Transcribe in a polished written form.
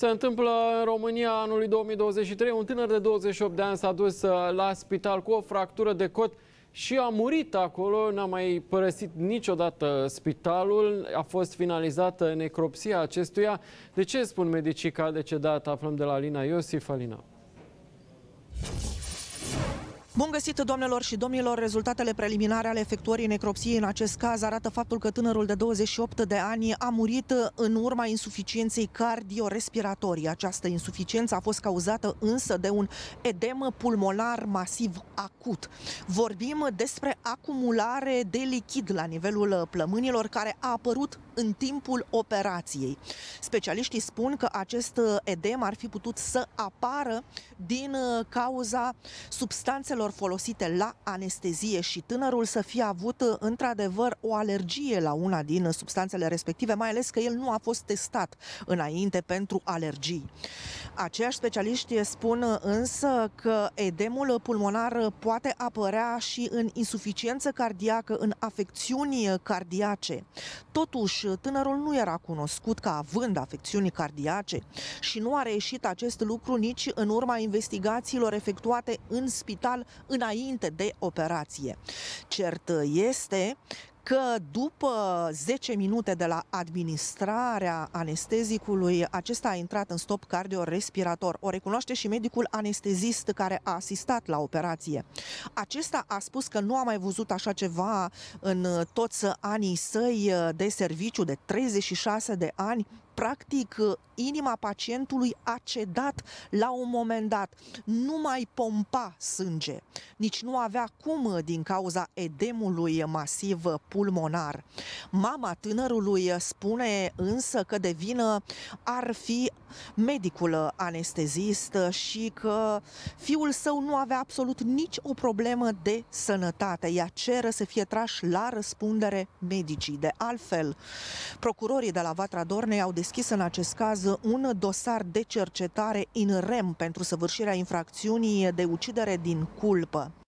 Se întâmplă în România anului 2023. Un tânăr de 28 de ani s-a dus la spital cu o fractură de cot și a murit acolo. N-a mai părăsit niciodată spitalul. A fost finalizată necropsia acestuia. De ce spun medicii că a decedat? Aflăm de la Alina Iosif. Alina. Bun găsit, doamnelor și domnilor! Rezultatele preliminare ale efectuării necropsiei în acest caz arată faptul că tânărul de 28 de ani a murit în urma insuficienței cardiorespiratorii. Această insuficiență a fost cauzată însă de un edem pulmonar masiv acut. Vorbim despre acumulare de lichid la nivelul plămânilor care a apărut în timpul operației. Specialiștii spun că acest edem ar fi putut să apară din cauza substanțelor folosite la anestezie și tânărul să fie avut într-adevăr o alergie la una din substanțele respective, mai ales că el nu a fost testat înainte pentru alergii. Aceiași specialiști spun însă că edemul pulmonar poate apărea și în insuficiență cardiacă, în afecțiuni cardiace. Totuși, tânărul nu era cunoscut ca având afecțiuni cardiace și nu a reieșit acest lucru nici în urma investigațiilor efectuate în spital înainte de operație. Cert este că după 10 minute de la administrarea anestezicului, acesta a intrat în stop cardiorespirator. O recunoaște și medicul anestezist care a asistat la operație. Acesta a spus că nu a mai văzut așa ceva în toți anii săi de serviciu de 36 de ani. Practic, inima pacientului a cedat la un moment dat. Nu mai pompa sânge, nici nu avea cum din cauza edemului masiv pulmonar. Mama tânărului spune însă că de vină ar fi medicul anestezist și că fiul său nu avea absolut nici o problemă de sănătate. Ea ceră să fie trași la răspundere medicii. De altfel, procurorii de la Vatra Dornei au deschis în acest caz un dosar de cercetare in rem pentru săvârșirea infracțiunii de ucidere din culpă.